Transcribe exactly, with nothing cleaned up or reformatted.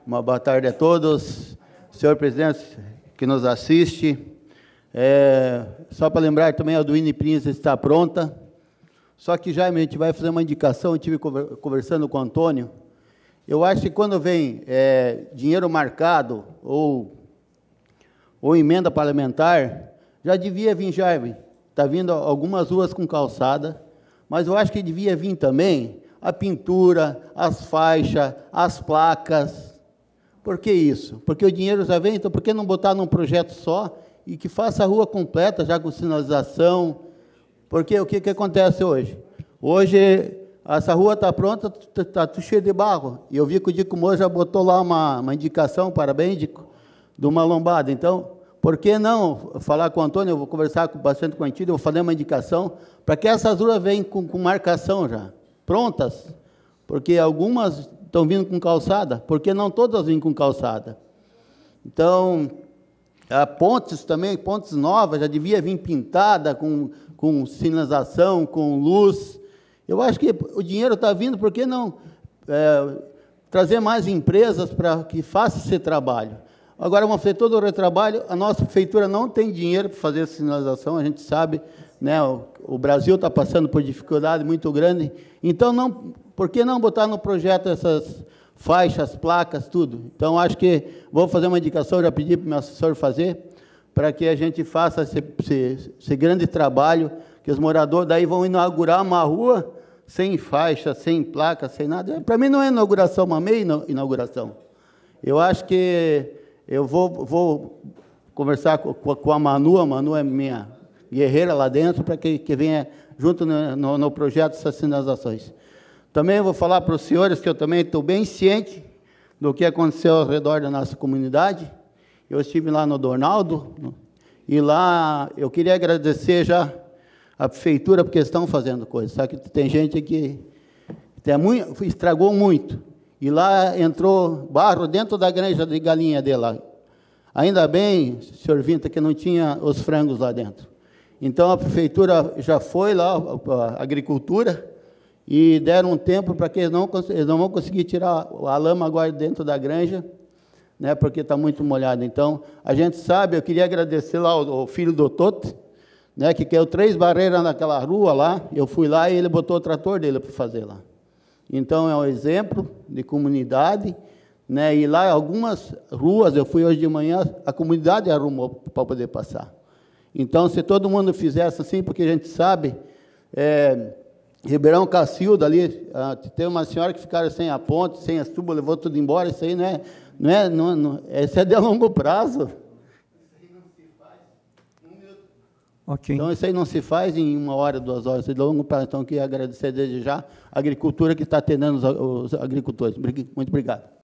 Uma boa tarde a todos. Senhor presidente que nos assiste. É, só para lembrar também, a do Iniprinsa está pronta. Só que, Jaime, a gente vai fazer uma indicação, eu estive conversando com o Antônio. Eu acho que quando vem é, dinheiro marcado ou, ou emenda parlamentar, já devia vir, Jaime. Está vindo algumas ruas com calçada, mas eu acho que devia vir também a pintura, as faixas, as placas. Por que isso? Porque o dinheiro já vem, então por que não botar num projeto só e que faça a rua completa, já com sinalização? Porque o que, que acontece hoje? Hoje, essa rua está pronta, está tudo cheio de barro. E eu vi que o Dico Moura já botou lá uma, uma indicação, parabéns, Dico, de uma lombada. Então, por que não falar com o Antônio? Eu vou conversar com, bastante com o Antílio, eu vou fazer uma indicação para que essas ruas venham com, com marcação já, prontas. Porque algumas estão vindo com calçada, por que não todas vêm com calçada? Então, a pontes também, pontes novas, já devia vir pintada, com, com sinalização, com luz. Eu acho que o dinheiro está vindo, por que não é, trazer mais empresas para que façam esse trabalho? Agora, vamos fazer todo o retrabalho, a nossa prefeitura não tem dinheiro para fazer essa sinalização, a gente sabe, né, o, o Brasil está passando por dificuldade muito grande, então, não, por que não botar no projeto essas faixas, placas, tudo? Então, acho que vou fazer uma indicação, já pedi para o meu assessor fazer, para que a gente faça esse, esse, esse grande trabalho, que os moradores daí vão inaugurar uma rua sem faixa, sem placa, sem nada. Para mim não é inauguração, uma meia inauguração. Eu acho que eu vou, vou conversar com, com a Manu, a Manu é minha guerreira lá dentro, para que, que venha junto no, no, no projeto essas sinalizações. Também vou falar para os senhores que eu também estou bem ciente do que aconteceu ao redor da nossa comunidade. Eu estive lá no Dornaldo, e lá eu queria agradecer já a prefeitura, porque estão fazendo coisas. Sabe que tem gente que tem muito, estragou muito. E lá entrou barro dentro da granja de galinha dele lá. Ainda bem, senhor Vinta, que não tinha os frangos lá dentro. Então, a prefeitura já foi lá, a agricultura, e deram um tempo para que eles não, eles não vão conseguir tirar a lama agora dentro da granja, né, porque está muito molhado. Então, a gente sabe, eu queria agradecer lá o, o filho do Toto, né, que caiu três barreiras naquela rua lá, eu fui lá e ele botou o trator dele para fazer lá. Então, é um exemplo de comunidade, né, e lá algumas ruas, eu fui hoje de manhã, a comunidade arrumou para poder passar. Então, se todo mundo fizesse assim, porque a gente sabe, é, Ribeirão Cacilda ali, ah, tem uma senhora que ficaram sem a ponte, sem as tubas, levou tudo embora, isso aí não é, não é, não, não, isso é de longo prazo. Okay. Então, isso aí não se faz em uma hora, duas horas, isso é de longo prazo. Então, eu queria agradecer desde já a agricultura que está atendendo os, os agricultores. Muito obrigado.